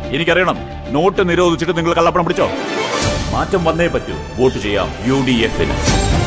എനിക്കറിയണം. നോട്ട് നിരോധിച്ചിട്ട് നിങ്ങൾ കള്ളപ്പണം പിടിച്ചോ? മാറ്റം വന്നേ പറ്റൂ. വോട്ട് ചെയ്യാം UDF-ന്.